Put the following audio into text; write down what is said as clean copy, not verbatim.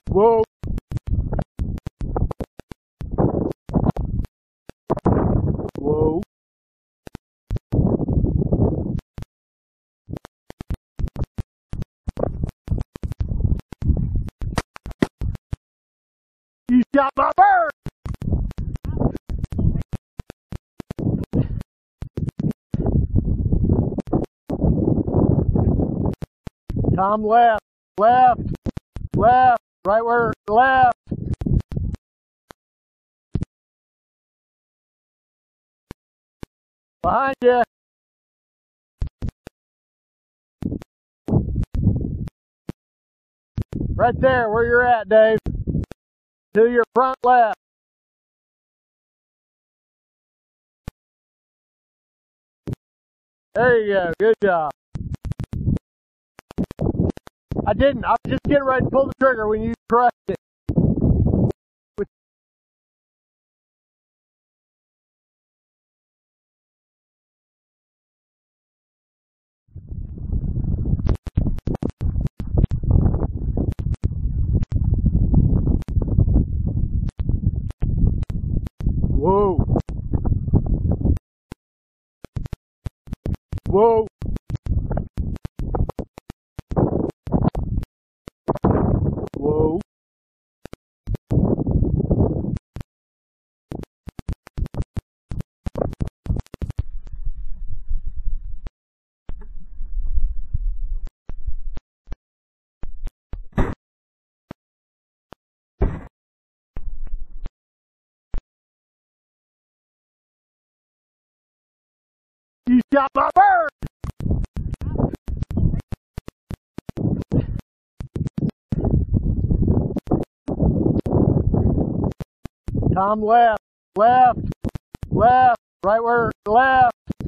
Whoa. Whoa. You shot my bird! Tom, left, left, left, right where, left. Behind you. Right there, where you're at, Dave. To your front left. There you go. Good job. I didn't. I was just getting ready to pull the trigger when you crushed it. Whoa. Whoa. Whoa. You shot my bird! Tom, left, left, left, right where, left.